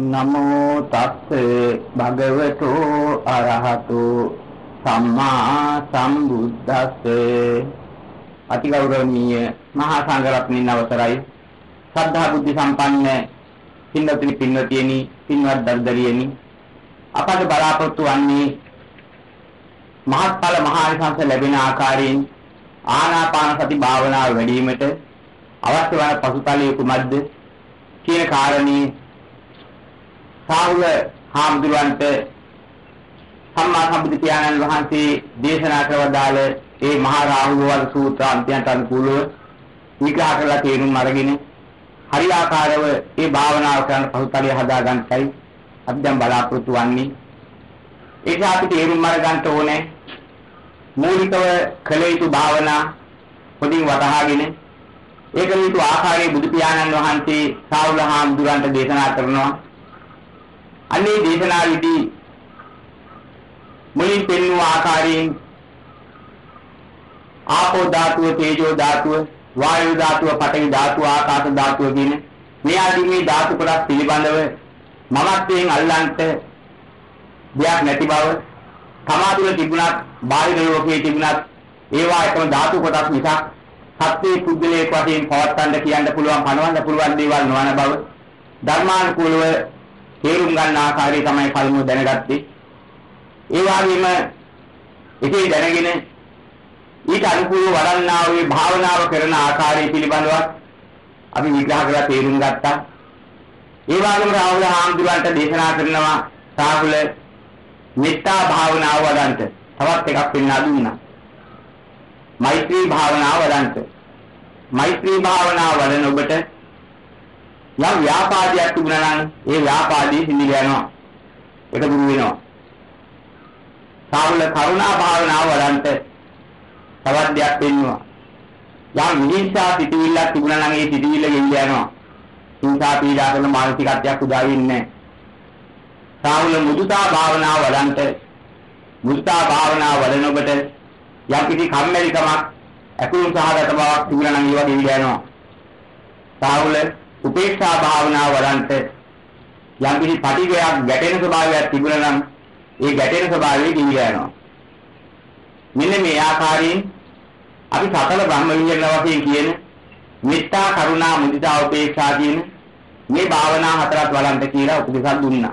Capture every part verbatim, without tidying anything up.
නමෝ තස්සේ භගවතු අරහතු සම්මා සම්බුද්දස්සේ අතිගෞරවනීය මහා සංඝරත්නයන් අවසරයි ශ්‍රද්ධා බුද්ධ සම්පන්න පින්වත්නි පින්වතියනි පින්වත් දර්දරියනි අපගේ බලාපොරොත්තු වන්නේ මහත්ඵල මහානිසංස ලැබෙන ආකාරයෙන් ආනාපාන සති භාවනාව වැඩි වීමට අවශ්‍ය වන පසුතලයේ කුමක්ද කියන කාරණේ සාහුල හාමුදුරන්ට සම්මා සම්බුදු පියාණන් වහන්සේ දේශනා කරවදාළ ඒ මහා රාහුල වද සූත්‍ර අන්තයන්ට අනුකූලව විග්‍රහ කරලා තේරුම් අරගෙන හරියාකාරව ඒ භාවනාව කරන පසුතලය හදා ගන්නයි අපි දැන් බලාපොරොත්තු වෙන්නේ. ඒක අපි තේරුම් අරගන්න ඕනේ මූලිකව කළ යුතු භාවනා පොඩින් වටහාගෙන ඒක විතු ආකාරයේ බුදු පියාණන් වහන්සේ සාහුල හාමුදුරන්ට දේශනා කරනවා. අනේ දේශනාවේදී මුලින් පෙන්වූ ආකාරයෙන් ආපෝ ධාතුව, තේජෝ ධාතුව, වායු ධාතුව, පඨවි ධාතුව, ආකාශ ධාතුව කියන මේ ආදී මේ ධාතු කොටස් පිළිබඳව මමත්වයෙන් අල්ලන්ට දෙයක් නැති බව, තමා තුළ තිබුණත්, බාහිර ලෝකයේ තිබුණත් ඒවා එකම ධාතු කොටස් මිසක් සත්‍ය පුද්ගලයෙක් වශයෙන් පවත්වන්න කියන්න පුළුවන්, පනවන්න පුළුවන් දේවල් නොවන බව ධර්මානුකූලව තේරුම් ගන්න ආකාරය තමයි කලින්ම දැනගත්තේ. ඒ වගේම ඒකේ දැනගෙන ඊට අනුකූලව වඩන්නා වූ භාවනාව කරන ආකාරය පිළිබඳව අපි විග්‍රහ කරලා තේරුම් ගත්තා. ඒ වගේම රාහුල හාමුදුරන්ට දේශනා කරනවා සාහුල මෙත්තා භාවනාව වඩන්ට තවත් එකක් පෙන්වා දුන්නා. මෛත්‍රී භාවනාව වඩන්ට. මෛත්‍රී භාවනාව වඩන ඔබට යම් ව්‍යාපාදයක් තිබුණා නම් ඒ ව්‍යාපාදී සිඳිල යනවා. ඒක දුරු වෙනවා. සාහුල කරුණා භාවනාව වඩන්ට තවත් දෙයක් පෙන්වනවා. යම් විහිංසා පිටිවිල්ලක් තිබුණා නම් ඒ පිටිවිල්ල ගෙවිල යනවා. හිංසා පීඩා කරන මානසිකත්වයක් උදා වෙන්නේ නැහැ. සාහුල මුදුතා භාවනාව වඩන්ට මුදුතා භාවනාව වඩන ඔබට යම් කිසි කම්මැලිකමක් අකුණු සහගත බවක් තිබුණා නම් ඒවා ගෙවිල යනවා. සාහුල උපේක්ෂා භාවනාව වඩන්ට යම් කිසි පටිඝයක් ගැටෙන ස්වභාවයක් තිබුණා නම් ඒ ගැටෙන ස්වභාවය ගෙවිල යනවා. මෙන්න මේ ආකාරයෙන් අපි සකල බ්‍රහ්ම විඤ්ඤාණ වශයෙන් කියන මෙත්තා, කරුණා, මුදිතා, උපේක්ෂා කියන මේ භාවනා හතරක් වඩන්ට කියලා උපදෙසක් දුන්නා.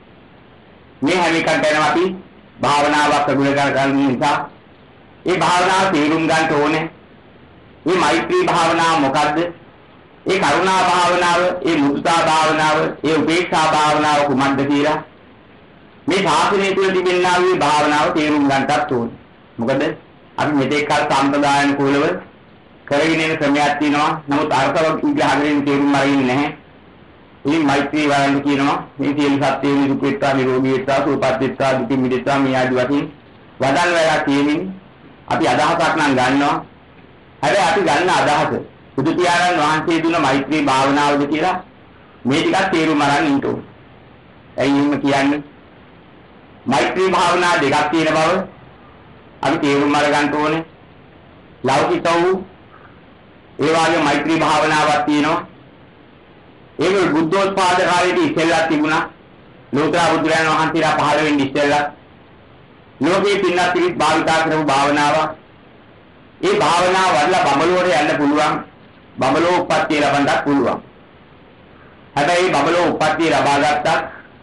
මේ හැම එකක් ගැන අපි භාවනාවක් ප්‍රගුණ කරගන්න නිසා ඒ භාවනාව තේරුම් ගන්න ඕනේ. මේ මෛත්‍රී භාවනාව මොකද්ද? ඒ කරුණා භාවනාව, ඒ මුදිතා භාවනාව, ඒ උපේක්ෂා භාවනාව කුමක්ද කියලා මේ ශාසනය තුළ තිබෙනා වූ භාවනාව තේරුම් ගන්නටත් ඕනේ. මොකද අපි මෙතෙක් කල සම්ප්‍රදායන කුලව කරගෙන යන ක්‍රමයක් තියෙනවා. නමුත් අර්ථව විග්‍රහයෙන් තේරුම් අරගෙන නැහැ. මේ මෛත්‍රී වඩන්න කියනවා මේ සියලු සත්‍යයේ සුඛිතා, නිරෝගී වෙත්තා, සුවපත් වෙත්තා, දුකින් මිදෙත්තා මේ ආදි වශයෙන් වදන් වේලා කියමින් අපි අදහසක් නම් ගන්නවා. හැබැයි අපි ගන්න අදහස බුදු පියාණන් වහන්සේ දුන්න මෛත්‍රී භාවනාවද කියලා මේ ටිකක් තේරුම් අරන් ඉන්න ඕනේ. ඇයි එහෙම කියන්නේ? මෛත්‍රී භාවනා දෙකක් තියෙන බව අපි තේරුම් අරගන්න ඕනේ. ලෞකික වූ ඒ වගේ මෛත්‍රී භාවනාවක් තියෙනවා. ඒක බුද්ධෝත්පාද කාලයේදී ඉස්සෙල්ලා තිබුණා. ලෝතර බුදුරජාණන් වහන්සේලා පහළ වෙන්නේ ඉස්සෙල්ලා ලෝකේ පින්නත් පිළිත් භාවිතා කරපු භාවනාවක්. ඒ භාවනාව වඩලා බඹලුවට යන්න පුළුවන්. බඹලෝ උප්පත්තිය ලබන්නත් පුළුවන්. හැබැයි බඹලෝ උප්පත්තිය ලබා ගත්තා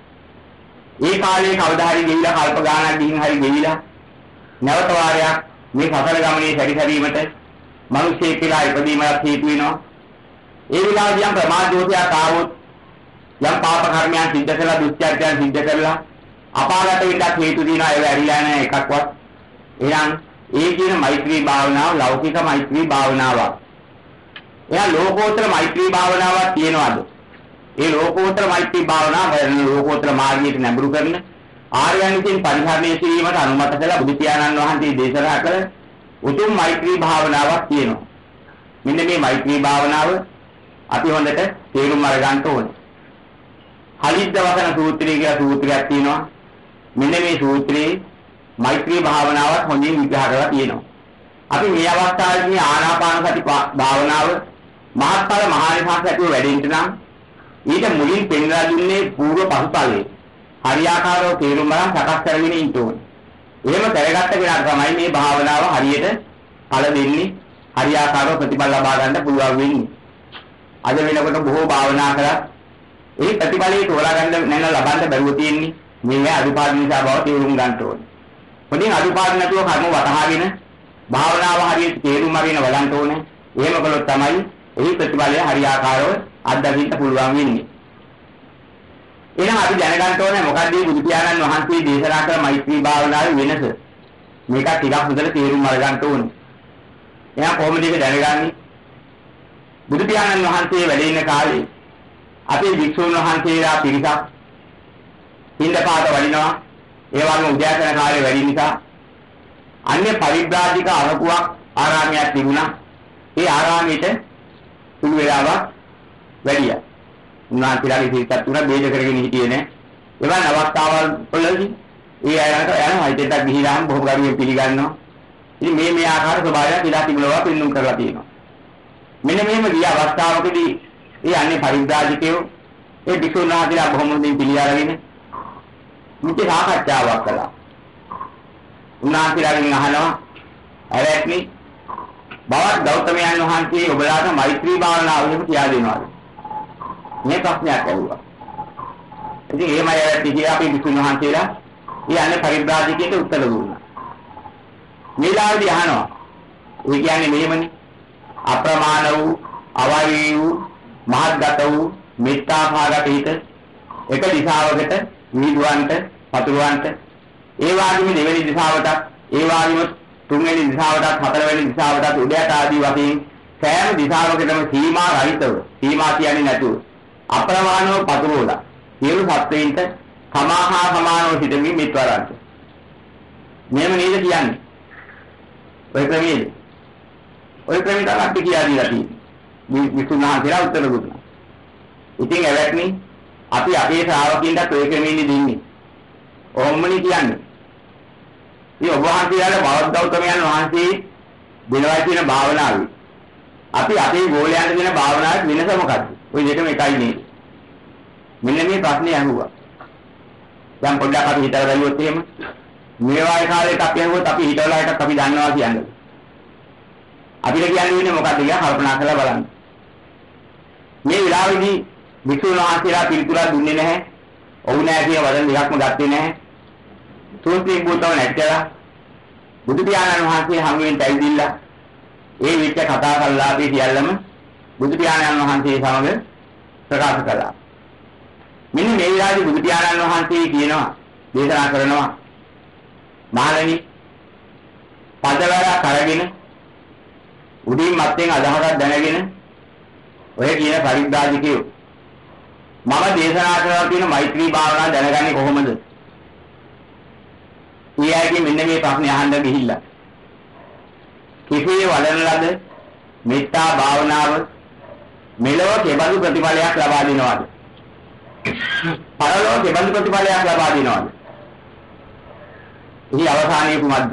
ඒ කාලේ කවදා හරි ගෙවිලා කල්ප ගානක් ගිහින් හරි ගෙවිලා නැවත වාරයක් මේ සසර ගමනේ සැරිසැරීමට මිනිස්සේ කියලා ඉපදීමක් හේතු වෙනවා. ඒ විලාසිය යම් ප්‍රමාද දෝෂයක් ආවොත් යම් පාප කර්මයන් සිද්ධ කළා, දුස්චර්යයන් සිද්ධ කළා, අපාගත වෙන්නත් හේතු දිනා ඒව ඇරිලා නැහැ එකක්වත්. එහෙනම් ඒ කියන මෛත්‍රී භාවනාව ලෞකික මෛත්‍රී භාවනාවක්. එයා ලෝකෝත්තර මෛත්‍රී භාවනාවක් තියනවාද? ඒ ලෝකෝත්තර මෛත්‍රී භාවනාව ලෝකෝත්තර මාර්ගයට නැඹුරු කරන ආර්යයන් විසින් පරිහරණය කිරීමට අනුමත කළ බුදු පියාණන් වහන්සේ දේශනා කළ උතුම් මෛත්‍රී භාවනාවක් තියෙනවා. මෙන්න මේ මෛත්‍රී භාවනාව අපි හොඳට තේරුම් අරගන්න ඕනේ. හලිද්ද වසන සූත්‍රය කියලා සූත්‍රයක් තියෙනවා. මෙන්න මේ සූත්‍රයේ මෛත්‍රී භාවනාවත් හොඳින් විග්‍රහ කරලා තියෙනවා. අපි මේ අවස්ථාවේදී ආනාපාන සති භාවනාව මහත්ඵල මහානිසංස ඇතුළු වැඩෙන්න නම් ඊට මුලින් පෙන්වා දුන්නේ පූර්ව පසුතලයේ හරියාකාරව තේරුම් ගන්න සකස් කරගෙන ඉන්න ඕනේ. එහෙම කරගත්ත කෙනාට තමයි මේ භාවනාව හරියට ඵල දෙන්නේ, හරියාකාරව ප්‍රතිඵල ලබා ගන්න පුළුවන් වෙන්නේ. අද වෙනකොට බොහෝ භාවනා කරලා ඒ ප්‍රතිඵලයේ තෝරා ගන්න නැන ලබන්න බැරුව තියෙන්නේ. මේ අදුපාඩු නිසා බව තේරුම් ගන්න ඕනේ. මොකද අදුපාඩු නැතුව කර්ම වටහාගෙන භාවනාව හරියට තේරුම් අරගෙන වඩන්න ඕනේ. එහෙම කළොත් තමයි ඒ ප්‍රතිඵලය හරියාකාරව අත්දකින්න පුළුවන් වෙන්නේ. එහෙනම් අපි දැනගන්න ඕනේ මොකක්ද මේ බුදු පියාණන් වහන්සේ දේශනා කළ මෛත්‍රී භාවනාවේ වෙනස. මේක ටිකක් හොඳට තේරුම් අරගන්න ඕනේ. එහෙනම් කොහොමද මේක දැනගන්නේ? බුදු පියාණන් වහන්සේ වැඩ ඉන්න කාලේ අපේ වික්ෂුන් වහන්සේලා පිරිසක් හිඳපාත වඩිනවා. ඒ වගේම උදෑසන කාලේ වැඩි නිසා අන්‍ය පරිබ්‍රාජික අරකුවක් ආරාමයක් තිබුණා. ඒ ආරාමයට සුළු වේලාවක් වැඩියා. උන්වහන්සේලාගේ සිතත් උනා බේද කරගෙන හිටියේ නෑ. එවන් අවස්ථාවල් වලදී ඒ අයකට යනවා හිතට ගිහිලාම බොහොම ගරුවෙන් පිළිගන්නවා. ඉතින් මේ මේ ආකාර ස්වභාවයක් ඉලා තිබුණා පින්නුම් කරලා තියෙනවා. මෙන්න මෙහෙම ගිය අවස්ථාවකදී ඒ අන්‍ය පරිබ්‍රාජිකයෝ ඒ වික්ෂුන්වහන්සේලා බොහොම හොඳින් පිළිඅරගෙන මුටි සාකච්ඡාවක් කළා. උන්වහන්සේලාගෙන් අහනවා ඇරැක්නි බවත් ගෞතමයන් වහන්සේ ඔබලාට මෛත්‍රී භාවනාව එහෙම කියා දෙනවාද? මේ ප්‍රශ්නයක් ඇහුවා. ඉතින් එහෙම අය කිව්වා අපි විසුණු වහන්සේලා ඒ අනේ පරිබ්‍රාජකයට උත්තර දුන්නා. මේලාවේදී අහනවා. ඒ කියන්නේ මෙහෙමනේ. අප්‍රමාණ වූ, අවෛරී වූ, මහත්ගත වූ, මෙත්තාභාගත හිත එක දිශාවකට නිදුවන්ට, පතුරවන්ට, ඒ වගේම දෙවෙනි දිශාවටත්, ඒ වගේම තුන්වෙනි දිශාවටත්, හතරවෙනි දිශාවටත් උඩයට ආදී වශයෙන් සෑම දිශාවකටම සීමා රහිතව, සීමා කියන්නේ නැතුව අප්‍රමාණව පතුරවලා සියලු සත්ත්වයින්ට සමාහා සමානව සිටමින් මිත්වරන්ට. මෙහෙම නේද කියන්නේ? ඔය ක්‍රමයේද? ඔය ක්‍රමයට අපි කියා දීලා තියෙන්නේ. විසුණුහන්සේලා උත්තර දුන්නා. ඉතින් එවැක්නි අපි අපේ ශ්‍රාවකින්ට ඔය ක්‍රමෙන්නේ දෙන්නේ. ඕම්මනි කියන්නේ. මේ ඔබ වහන්සේලාට බෞද්ධ ගෞතමයන් වහන්සේ දෙනවා කියන භාවනාවයි. අපි අපේ ගෝලයන්ට දෙන භාවනාවේ වෙනස මොකක්ද? ওই දෙකම එකයි නේද? මෙන්න මේ ප්‍රශ්නේ අහුවා. දැන් පොඩ්ඩක් අපි හිතලා බලුවොත් එහෙම මේ වායි කාලේට අපි අහුවොත් අපි හිතවලා එකක් අපි දන්නවා කියන්නේ. අපිට කියන්නේ වෙන්නේ මොකක්ද කියලා කල්පනා කරලා බලන්න. මේ විලාවේදී විසුණු වහන්සේලා පිළිතුරක් දුන්නේ නැහැ. ඔව් නැහැ කියන වදන දෙකක්ම ගත්තේ නැහැ. සෝත්‍රී භූතව නැටලා බුදු පියාණන් වහන්සේ හමුවෙන් ඇවිදිලා ඒ විච්ච කතා කළා අපි සියල්ලම බුදු පියාණන් වහන්සේ සමග ප්‍රකාශ කළා. මෙන්න මේ විලාදී බුදු පියාණන් වහන්සේ කියනවා දේශනා කරනවා මහණෙනි පදවර කරගෙන උඩින් මත්තෙන් අදහසක් දැනගෙන ඔය කියන පරිබ්‍රාජිකයෝ මම දේශනා කරලා තියෙන මෛත්‍රී භාවනාව දැනගන්නේ කොහොමද? ඊයගේ මෙන්න මේ ප්‍රශ්නේ අහන්න ගිහිල්ලා කිසිේ වඩන ලද මෙත්තා භාවනාව මෙලොව කෙබඳු ප්‍රතිඵලයක් ලබා දෙනවද? පරලොව කෙබඳු ප්‍රතිඵලයක් ලබා දෙනවද? ඊ අවසානයේ කුමක්ද?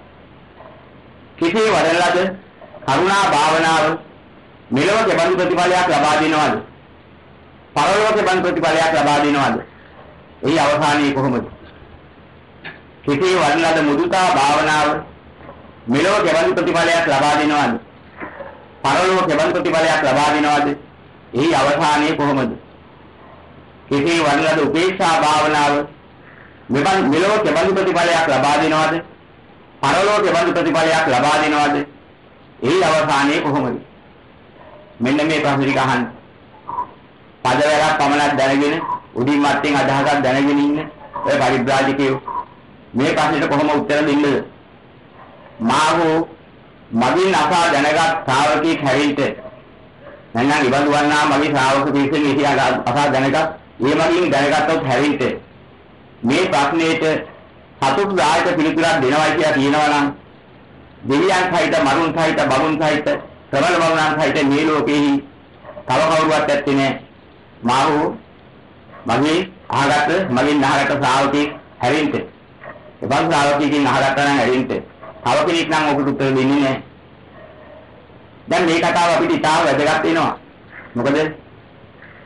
කිසිේ වඩන ලද කරුණා භාවනාව මෙලොව කෙබඳු ප්‍රතිඵලයක් ලබා දෙනවද? පරලොව කෙබඳු ප්‍රතිඵලයක් ලබා දෙනවද? ඊ අවසානයේ කොහොමද? කිසිේ වඩන ලද මුදුතා භාවනාව මෙලොව කෙබඳු ප්‍රතිඵලයක් ලබා දෙනවද? පරලොව කෙබඳු ප්‍රතිඵලයක් ලබා දෙනවද? එහි අවසානයේ කොහොමද? කෙසේ වඩන ලද උපේක්ෂා භාවනාව මෙලොව කෙබඳු ප්‍රතිඵලයක් ලබා දෙනවද? පරලොව කෙබඳු ප්‍රතිඵලයක් ලබා දෙනවද? එහි අවසානයේ කොහොමද? මෙන්න මේ ප්‍රශ්න ටික අහන්න. පදවැරක් පමණක් දැනගෙන උඩින් මත්තෙන් අදහසක් දැනගෙන ඉන්න ඔය පරිබ්‍රාජකයෝ මේ ප්‍රශ්නෙට කොහොම උත්තර දෙන්නද? මාහෝ මගින් අසා දැනගත් ශ්‍රාවකෙක් හැරෙන්න නැත්නම් ඉබඳු වන්නා මගේ ශ්‍රාවක පිරිසෙන් ඉතිහාස අසා දැනගත් ඒ මගින් දැනගත්තොත් හැරෙන්න මේ ප්‍රශ්නෙට සතුටුදායක පිළිතුරක් දෙනවයි කියලා කියනවා නම් දෙවියන් සහිත මරුන් සහිත බමුන් සහිත ශ්‍රමණ බමුණන් සහිත මේ ලෝකෙහි තව කවුරුවත් ඇත්තේ නැහැ. මාහෝ මගේ අහකට මගින් අහකට ශ්‍රාවකෙක් හැරෙන්න එබඳු ශ්‍රාවකෙකින් අහකට නම් හැරෙන්න තව කෙනෙක් නම් ඔකට උත්තර දෙන්නේ නැහැ. දැන් මේ කතාව අපිට ඉතාම වැදගත් වෙනවා. මොකද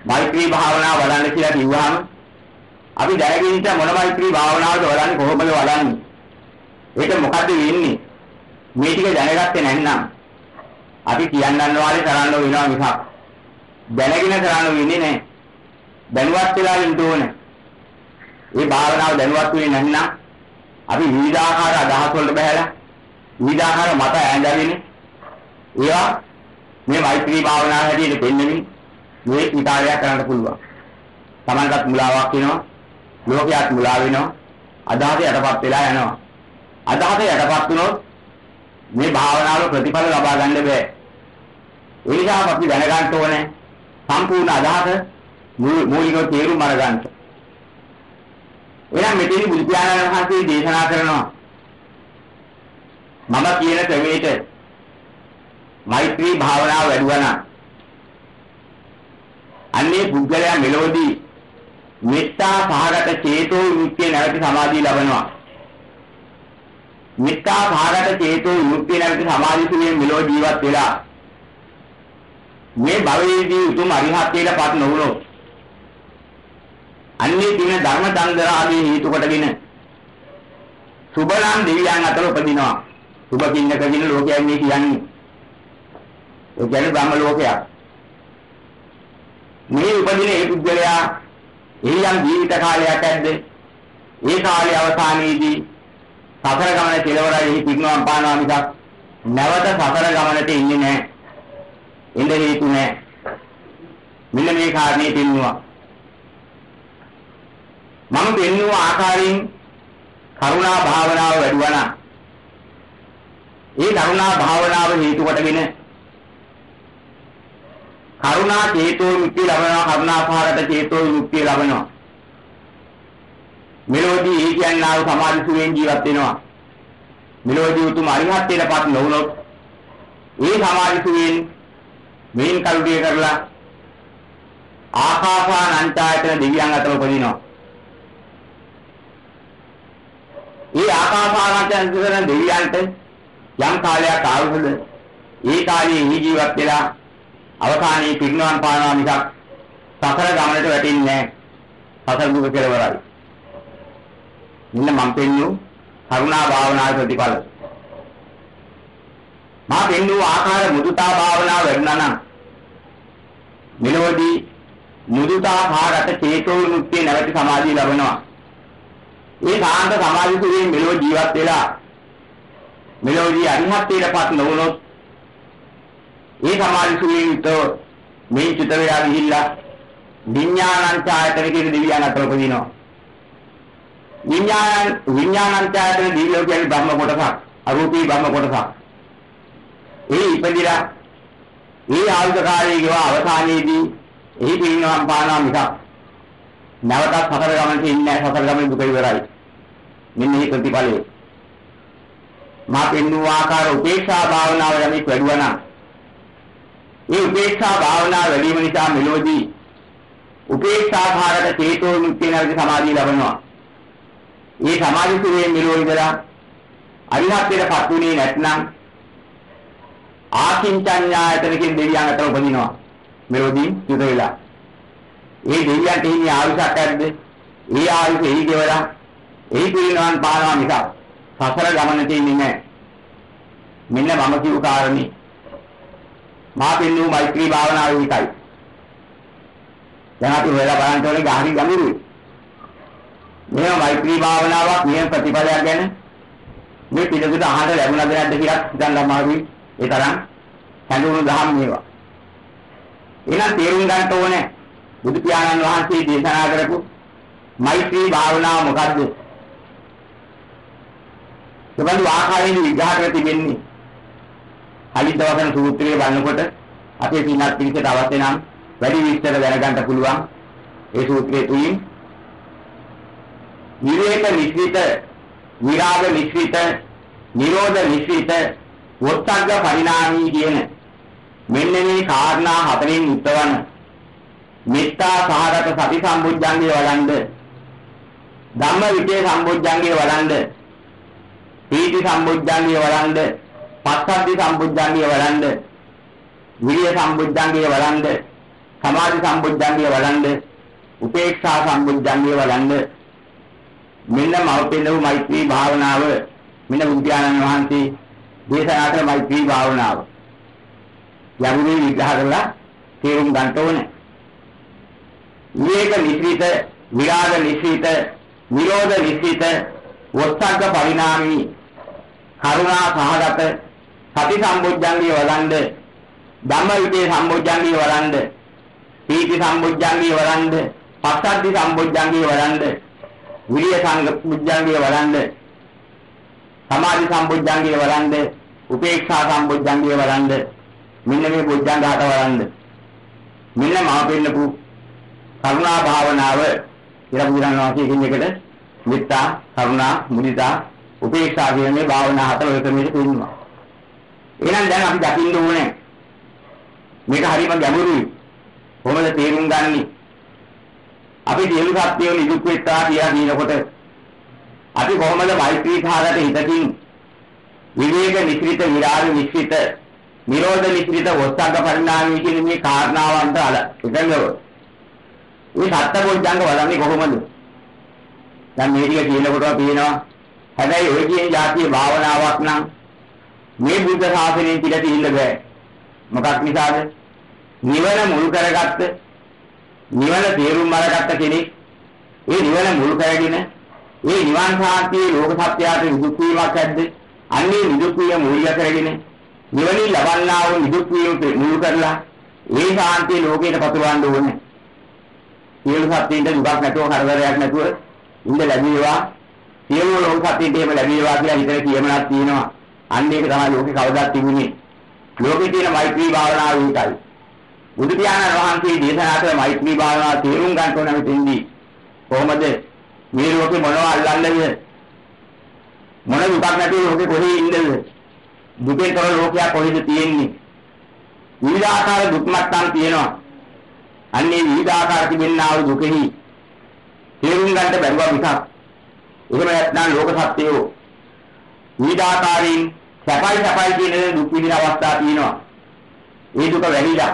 මෛත්‍රී භාවනාව වඩන්න කියලා කිව්වහම අපි දැනගෙන ඉන්න මොන මෛත්‍රී භාවනාවද වඩන්නේ කොහොමද වඩන්නේ? ඒක මොකද්ද වෙන්නේ? මේ ටික දැනගත්තේ නැත්නම් අපි කියන්නන් වාලේ කරන්න වෙනවා මිසක් දැනගෙන කරන්න වෙන්නේ නැහැ. දැනුවත් වෙලා ඉන්න ඕනේ. මේ භාවනාව දැනුවත් වෙන්නේ නැත්නම් අපි විවිධාකාර අදහස් වලට බහැලා විවිධාකාර මත ඇඳගෙන ඒවා මේ මෛත්‍රී භාවනාව හැටියට දෙන්නෙමින් මේ විකාරය කරන්න පුළුවන්. Tamanටත් මුලාවක් වෙනවා, ලෝකයට මුලා වෙනවා, අදහස යටපත් වෙලා යනවා. අදහස යටපත් වුණොත් මේ භාවනාවල ප්‍රතිඵල ලබා ගන්න බෑ. ඒ නිසා අපි දැනගන්න ඕනේ සම්පූර්ණ අදහස මූලිකව තේරුම් අරගන්න. එහෙනම් මෙතනදී බුදු පියාණන් වහන්සේ දේශනා කරනවා මම කියන ක්‍රමයට මෛත්‍රී භාවනාව වැඩුවා නම් අන්නේ පුද්ගලයා මෙලොවදී මෙත්තා සහගත චේතෝ විමුක්තිය නැවති සමාධිය ලබනවා. මෙත්තා සහගත චේතෝ විමුක්තිය නැවති සමාධිය තුළින් මෙලොව ජීවත් වෙලා මේ භවයේදී උතුම් අරිහත්ත්වයට පත් නොවුනොත් අන්නේ දින ධර්ම චන්දර ආදී හේතු කොටගෙන සුබලන් දෙවියන් අතර උපදිනවා. සුබ කින්නක කියන ලෝකයන් මේ කියන්නේ. ඒ කියන්නේ බ්‍රහ්ම ලෝකයක්. මේ උපදින ඒ පුද්ගලයා එහියන් ජීවිත කාලයක් ඇද්ද? ඒ කාලයේ අවසානයේදී සතර ගමන කෙලවරයි පිටුවම් පානවා මිසක් නැවත සතර ගමනට ඉන්නේ නැහැ. ඉන්න හේතු නැහැ. මෙන්න මේ කාරණේ පෙන්වුවා. මම පෙන්වුව ආකාරයෙන් කරුණා භාවනාව වැඩුවා නම් ඒ කරුණා භාවනාව හේතු කොටගෙන කරුණා චේතෝ විමුක්තිය ලබනවා, කරුණා සහගත චේතෝ විමුක්තිය ලබනවා. මෙලොවදී ඒ කියන්නා වූ සමාධි සුවයෙන් ජීවත් වෙනවා. මෙලොවදී උතුම් අරිහත්ත්වයටපත් නොවුනොත් ඒ සමාධි සුවයෙන් මේන් කල්පිය කරලා ආකාසානංචායතන දෙවියන් අතර උපදිනවා. ඒ ආකාසානංචායතන දෙවියන්ට යම් කාලයක් ආවුද ඒ කාලයේ හි ජීවත් වෙලා අවසානයේ පිරිනවන් පානවා මිසක් සතර ගමනට වැටෙන්නේ නැහැ. සතර දුක කෙලවරයි. මෙන්න මම පෙන්නු කරුණා භාවනාවේ ප්‍රතිඵල. මා පෙන්නු ආකාර මුදුතා භාවනාව වැඩුණා නම් මෙලොවදී මුදුතා භාගත චේතෝ විමුක්තිය නැවති සමාධිය ලැබෙනවා. ඒ සාන්ත සමාධිය තුළින් මෙලොව ජීවත් වෙලා මෙලොවදී අරිහත්ත්වයටපත් නොවුනොත් ඒ සමාධි සුවේවිතෝ මේ චිතරය ගිහිල්ලා විඥානංචායතන කියන දෙවියන් අතර උපදිනවා. විඥාන විඥානංචායතන දිවිලෝ කියන්නේ බ්‍රහ්ම කොටසක්, අරූපී බ්‍රහ්ම කොටසක්. ඒ ඉපදිලා ඒ ආයුධ කාලයේ අවසානයේදී එහි පිරිනවම් පානවා මිසක් නැවතත් සතර ගමනට ඉන්නේ නැහැ. සතර ගමනේ දුක ඉවරයි. මෙන්න මේ ප්‍රතිඵලය. මා පෙන්වූ ආකාර උපේක්ෂා භාවනාව යමෙක් වැඩුවා නම් මේ උපේක්ෂා භාවනාව වැඩි වීම නිසා මෙලොවදී උපේක්ෂා භාගත චේතෝ විමුක්තිය නැවති සමාධිය ලැබෙනවා. මේ සමාධි සුවේ මෙලොව ඉඳලා අරිහත්ත්වයටපත් වුණේ නැත්නම් ආකින්චඤ්ඤායතන කියන දෙවියන් අතර උපදිනවා. මෙලොවදී යුද වෙලා. ඒ දෙවියන්ට ඉන්නේ ආයුෂක් ඇද්ද? ඒ ආයුෂ එහි ගෙවලා එහි පිරිනවන් පානවා මිසක් සසර ගමනට ඉන්නේ නැහැ. මෙන්න මම කියු කාරණේ මා පෙන්නු මෛත්‍රී භාවනාවේ විකයි. දැන් අපි වෙලා බලන්න ඕනේ ගහරි ගමුරුයි. මේ මෛත්‍රී භාවනාවක් නියම ප්‍රතිපලයක් ගැන මේ පිළිතුර අහන්න ලැබුණාද නැද්ද කියලා හිතන්න අමාරුයි. ඒ තරම් හැඳුණු දහම් මේවා. එහෙනම් තේරුම් ගන්න ඕනේ බුදු පියාණන් වහන්සේ දේශනා කරපු මෛත්‍රී භාවනාව මොකද්ද? ඒබඳු ආකාරයෙන් විග්‍රහ කර තිබෙන්නේ අලිත් දවසන සූත්‍රයේ බලනකොට අපේ පින්වත් පිළිසට අවශ්‍ය නම් වැඩි විස්තර දැනගන්න පුළුවන්. ඒ සූත්‍රයේ තුලින් විවේක මිශ්‍රිත, විරාග මිශ්‍රිත, නිරෝධ මිශ්‍රිත, වොත්තග්ග පරිණාමී කියන මෙන්න මේ කාරණා හතරෙන් යුක්තවන මෙත්තා සහගත සති සම්බුද්ධංගේ වඩන්ද, ධම්ම විචේ සම්බුද්ධංගේ වඩන්ද, පීති සම්බුද්ධංගේ වඩන්ද, පස්සද්ධි සම්බුද්ධංගේ වඩන්ද, විරිය සම්බුද්ධංගේ වඩන්ද, සමාධි සම්බුද්ධංගය වළඳ, උපේක්ෂා සම්බුද්ධංගය වළඳ. මෙන්න මෞපින්නු මෛත්‍රී භාවනාව මෙන්න බුද්ධානන් වහන්සේ දේශනා කළ මෛත්‍රී භාවනාව. යමුනේ විග්‍රහ කරලා තේරුම් ගන්න ඕනේ. විවේක නිශ්චිත, විරාග නිශ්චිත, නිරෝධ නිශ්චිත, වස්සග්ග පරිණාමී, කරුණා සහගත සති සම්බුද්ධංගය වළඳ, ධම්මවිදේ සම්බුද්ධංගය වළඳ, පීති සම්බුද්ධංගය වළඳ, පස්සද්ධි සම්බුද්ධංගය වළඳ, විරිය සම්බුද්ධංගය වළඳ, සමාධි සම්බුද්ධංගය වළඳ, උපේක්ෂා සම්බුද්ධංගය වළඳ. මෙන්න මේ බුද්ධංග හත වළඳ. මෙන්න මා පෙන්නපු කරුණා භාවනාව කියලා බුදුරණන් වහන්සේ කියන එකට මෙත්තා, කරුණා, මුදිතා, උපේක්ෂා කියන මේ භාවනා හතර ඔය ක්‍රමයට කියනවා. එහෙනම් දැන් අපි දකින්න ඕනේ මේක හරියම ගැඹුරුයි. කොහොමද තේරුම් ගන්නෙ? අපි සියලු සත්‍යෝ නිදුක් වෙත්තා කියලා කියනකොට අපි කොහොමද මෛත්‍රී සාගත හිතකින් විවේක නිශ්චිත, විරාග නිශ්චිත, නිරෝධ නිශ්චිත, වස්සග්ග පරිණාමී කියන මේ කාරණාවන්ට අල එකඟව මේ සත්‍යබෝධංග වලන්නේ කොහොමද? දැන් මේ ටික කියනකොට පේනවා හැබැයි ඔය කියන જાතිය භාවනාවක් නම් මේ බුද්ධ ශාසනයෙන් පිට තියෙන්න බෑ. මොකක් නිසාද? නිවන මුල් කරගත්ත, නිවන තේරුම් අරගත්ත කෙනෙක් ඒ නිවන මුල් කරගෙන ඒ නිවන් සාන්තියේ ලෝක සත්‍යයට නිදුක් වීමක් ඇද්ද? අන්නේ නිදුක් වීම මූලික කරගෙන නිවනින් ලබන්නා වූ නිදුක් වීම මුල් කරලා ඒ සාන්තිය ලෝකයට පතුරවන්න ඕනේ. සියලු සත්‍යයන්ට දුකක් නැතුව, කරදරයක් නැතුව ඉඳ ලැබේවා. සියලු ලෝක සත්‍යයන්ට එහෙම ලැබේවා කියලා හිතේ කියමනක් තියෙනවා. අන්න ඒක තමයි ලෝකේ කවදාත් තිබුණේ. ලෝකේ තියෙන මෛත්‍රී භාවනාව ඒකයි. බුදු පියාණන් වහන්සේ දේශනා කළ මෛත්‍රී භාවනාව තේරුම් ගන්න ඕන මෙතෙන්දී. කොහොමද මේ ලෝකේ මොනවා අල්ලන්නද? මොන දුකක් නැතුව ලෝකේ කොහේ ඉන්නද? දුකේ තොර ලෝකයක් කොහෙද තියෙන්නේ? විවිධාකාර දුක් මට්ටම් තියෙනවා. අන්නේ විවිධාකාර තිබෙනා වූ දුකෙහි තේරුම් ගන්නට බැරුවා මිසක් එහෙම නැත්නම් ලෝක සත්‍යෝ විවිධාකාරයෙන් සැපයි සැපයි කියන දුක් විඳින අවස්ථා තියෙනවා. ඒ දුක වැහිලා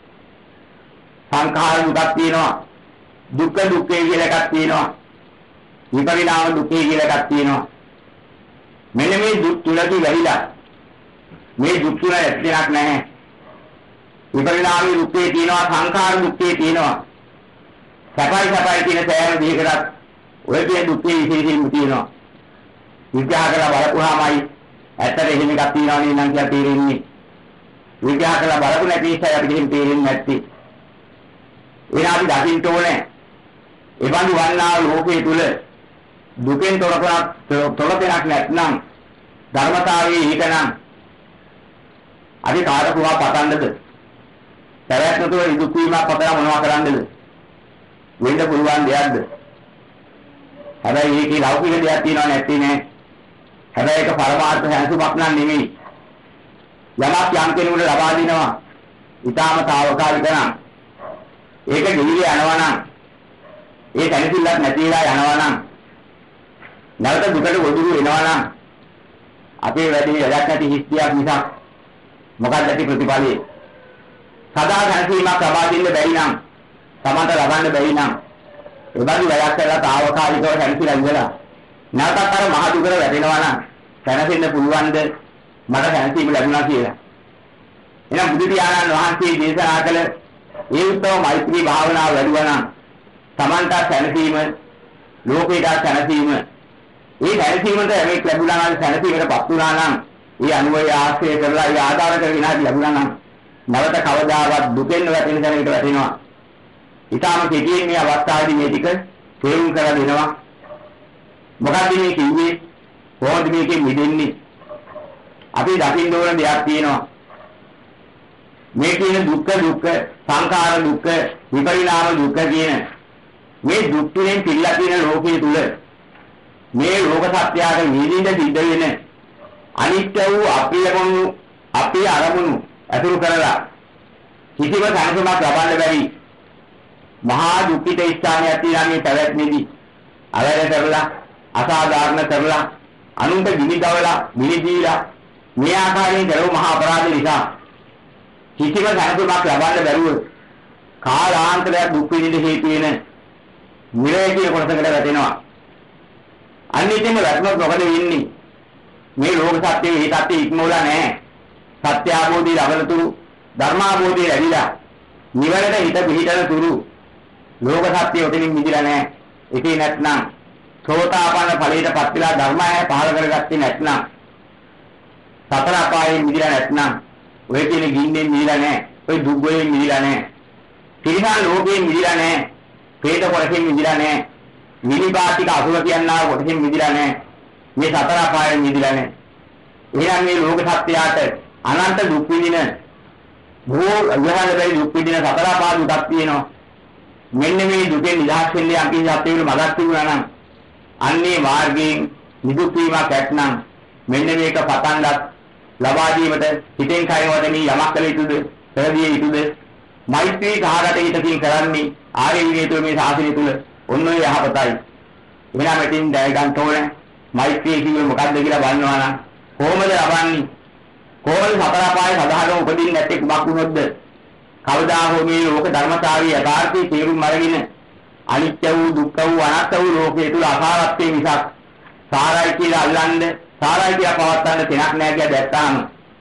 සංඛාර දුකක් තියෙනවා. දුක්ඛ දුක්ඛේ කියලා එකක් තියෙනවා. විපරිණාම දුක්ඛේ කියලා එකක් තියෙනවා. මෙන්න මේ දුක් තුනදී වැහිලා මේ දුක් තුන ඇත්තක් නැහැ. විපරිණාමී දුක්ඛේ තියෙනවා, සංඛාර දුක්ඛේ තියෙනවා. සැපයි සැපයි කියන සෑම දෙයකටත් ඔය කියන දුක්ඛේ විශේෂයෙන්ම තියෙනවා. විග්‍රහ කරලා බලපුවාමයි ඇත්තට එහෙම එකක් තියෙනවා නේ නම් කියලා තේරෙන්නේ. විග්‍රහ කරලා බලපු නැති නිසා අපිට එහෙම තේරෙන්නේ නැත්තේ. ඒන අපි දකින්න ඕනේ. එවන්දු වන්නා ලෝකයේ තුල දුකෙන් තොරතුරක් තොරතෙනක් නැත්නම් ධර්මතාවයේ ඊකනම් අපි කාටකුවා පතන්නද? පැවැත්මතෝ දුක් වීමක් පතලා මොනවා කරන්නද? වෙන්න පුළුවන් දෙයක්ද? හැබැයි ඒකේ ලෞකික දෙයක් තියෙනව නැත්තේ නෑ. හැබැයි ඒක පරමාර්ථ හැඟුමක් නන් නෙමෙයි. යමක් යම් කෙනෙකුට ලබා දිනවා ඊටාම తాවකාලික නම් ඒක දෙවිලේ යනවා නම් ඒ දැනසිල්ලක් නැතිලා යනවා නම් නැවත දුකට ගොදුරු වෙනවා නම් අපේ වැඩි වැඩක් නැති හිස්තියක් නිසා මොකක්ද ඇති ප්‍රතිඵලයේ? සදා දැනසීමක් ලබා දෙන්න බැරි නම් තමන්ට ලබන්න බැරි නම් ඒ බඳු වැඩක් කරලා తాවකාලිකව දැනසිලා ඉඳලා නැවතත් අර මහ දුකට වැටෙනවා නම් දැනසෙන්න පුළුවන්ද මට දැනසීම ලැබුණා කියලා? එහෙනම් බුදු පියාණන් වහන්සේ දේශනා කළ ඒ උත්තම මෛත්‍රී භාවනාව වැඩුවා නම් තමන්ට දැනසීම, ලෝකයට දැනසීම, ඒ දැනසීමට මේක ලැබුණා නම් දැනසීමකටපත් වුණා නම් ඒ අනුවය ආශ්‍රය කරලා ඒ ආධාර කරගෙන හරි ලැබුණා නම් නැවත කවදාවත් දුකෙන් වැටෙන තැනකට වැටෙනවා. ඊටාම කෙටියෙන් මේ අවස්ථාවේදී මේ ටික තේරුම් කරලා දෙනවා. මොකක්ද මේ කිව්වේ? කොහොමද මේකෙන් මිදෙන්නේ? අපි දකින්න ඕන දෙයක් තියෙනවා. මේ කියන දුක්ඛ දුක්ඛ, සංඛාර දුක්ඛ, විපරිණාම දුක්ඛ කියන මේ දුක් තුනෙන් පිළිලා තියෙන ලෝකයේ තුල මේ ලෝක සත්‍යයට නිදින්ද සිද්ධ වෙන අනිත්‍ය වූ අප්‍රියකමුණු අපේ අරමුණු අතුරු කරලා කිසිම සංකල්පයක් ලබන්න බැරි මහා දුක්ඛිත ස්ථානයක් තියෙනවා මේ පැවැත්මේදී. අවැර කරලා, අසාධාරණ කරලා, අනුන්ට විනිදවලා, විනිදීලා මේ ආකාරයෙන් කරව මහා අපරාධ නිසා කිසිම සංකල්පයක් ලබන්න බැරුව කාලාන්තරයක් දුක් විඳින්න හේතු වෙන නිරය කියන කොටසකට වැටෙනවා. අනිත්‍යම වැටුණොත් මොකද වෙන්නේ? මේ ලෝක සත්‍යයේ මේ සත්‍ය ඉක්මවලා නැහැ. සත්‍ය අවබෝධය ලබනතුරු ධර්මාභෝධය ලැබිලා නිවනට හිත පිහිටන තුරු ලෝක සත්‍ය උතනින් මිදිලා නැහැ. ඒකේ නැත්නම් සෝතාපන්න ඵලයටපත් වෙලා ධර්මය පහළ කරගත්තේ නැත්නම් සතර අපායෙන් මිදිලා නැත්නම් ඔය කියන ගින්නෙන් මිදිලා නැහැ. ඔය දුක්ගොයෙන් මිදිලා නැහැ. තිරිසන් ලෝකයෙන් මිදිලා නැහැ. ප්‍රේත කොටසෙන් මිදිලා නැහැ. විනිපාතික අසුර කියනවා කොටසෙන් මිදිලා නැහැ. මේ සතර අපායෙන් මිදිලා නැහැ. එහෙනම් මේ ලෝක සත්‍යයට අනන්ත දුක් විඳින භෝ අයහන බැරි දුක් විඳින සතර අපාය දුක් තියෙනවා. මෙන්න මේ දුකෙන් නිදහස් වෙන්නේ අපි සත්‍යවල මගක් තිබුණා නම් අන්නේ මාර්ගයෙන් නිදුක් වීමක් ඇත්නම් මෙන්න මේක පතන්වත් ලබා දීමට හිතෙන් කය වදමි යමක් කළ යුතුද පෙරදිය යුතුද මෛත්‍රී සහගත හිතකින් කරන්නේ ආර්ය විනය තුළ මේ ශාසනය තුළ ඔන්න ඔය යහපතයි. එහෙනම් මෙතින් දැය ගන්න ඕනේ මෛත්‍රී කියන්නේ මොකක්ද කියලා බලනවා නම් කොහොමද ලබන්නේ? කොහොමද සතර අපායේ සදාහරම උපදින්නේ නැත්තේ කුමක් වුණොත්ද? කවදා හෝ මේ ලෝක ධර්මතාවයේ යථාර්ථයේ තේරුම් අරගෙන අනිත්‍ය වූ දුක්ඛ වූ අනාත්ම වූ ලෝකයේ තුල අසාරත්වයේ මිසක් සාරයි කියලා අල්ලන්නේ සාරයි කියලා පවත්තන්න තැනක් නැහැ කියලා දැක්තාම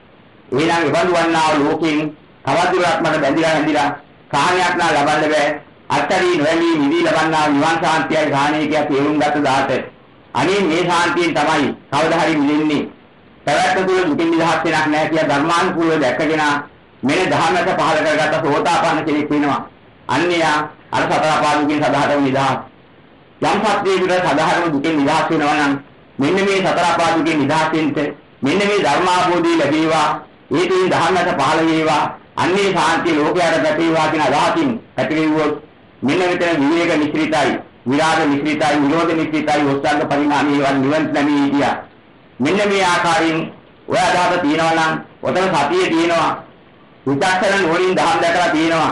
එහෙනම් ඉබඳු වන්නා ලෝකයෙන් තවදුරටත් මට බැඳිලා හැඳිලා කාණයක් නා ලබන්න බෑ. අත්තරී නොවැළි නිවි ලබන්නා නිවන් සාන්තියයි ගානේ කියලා තේරුම් ගත්ත දාට අනේ මේ සාන්තියෙන් තමයි කවදා හරි මිදෙන්නේ. පැවැත්ම තුළ දුකින් නිදහස් වෙනක් නැහැ කියලා ධර්මානුකූලව දැක්කගෙන මෙන්න ධර්මයට පහල කරගත්ත සෝතාපන්න කෙනෙක් වෙනවා. අන්‍යයා අර සතර අපාදුකින් සදාහරම නිදහස්. යම් සත්‍යයකට සදාහරම දුකින් නිදහස් වෙනවා නම් මෙන්න මේ සතර අපාදුකින් නිදහස් වෙන්න මෙන්න මේ ධර්මාභෝධය ලැබේවා. ඒකෙන් ධර්මයට පහල වේවා. අන්නේ ශාන්තිය ලෝකයට පැතිරේවා කියන අදහසින් පැතිරෙව්වොත් මෙන්න මෙතන විවේක නිස්ෘතයි, විරාග නිස්ෘතයි, නිරෝධ නිස්ෘතයි, ඔස්සංග පරිණාමී වන් නිවන් නැමී කියා. මෙන්න මේ ආකාරයෙන් ඔය අදහස තියෙනවා නම් ඔතන සතියේ තියෙනවා. විචක්ෂණ නෝනින් දහම් දැකලා තියෙනවා.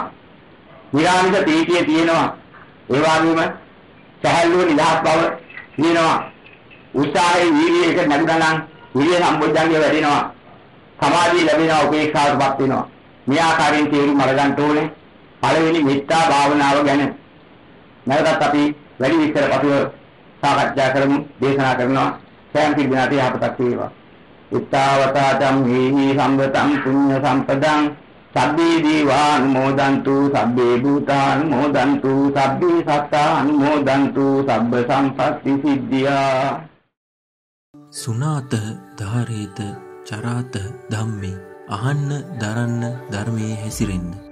නිරාමිෂ තීතිය තියෙනවා. ඒ වගේම සහල්ලුව නිදහස් බව තියෙනවා. උත්සාහයේ වීර්යය එක නැගුණා නම් විරිය සම්බොජ්ජංගය වැඩෙනවා. සමාධිය ලැබෙනවා, උපේක්ෂාවටපත් වෙනවා. මේ ආකාරයෙන් තේරුම් අරගන්න ඕනේ. පළවෙනි මෙත්තා භාවනාව ගැන. නැවතත් අපි වැඩි විස්තර අපිව සාකච්ඡා කරමු, දේශනා කරනවා. සෑම කිදිනාට යහපතක් වේවා. උත්තාවතාතම් හේහි සම්බතං පුඤ්ඤ සම්පදං සබ්බේ දීවානුමෝදන්තු සබ්බේ භූතානුමෝදන්තු සබ්බේ සත්තානුමෝදන්තු සබ්බ සම්පත්ති සිද්ධියා. සුනාත ධාරේත චරාත ධම්මේ අහන්න දරන්න ධර්මයේ හැසිරෙන්න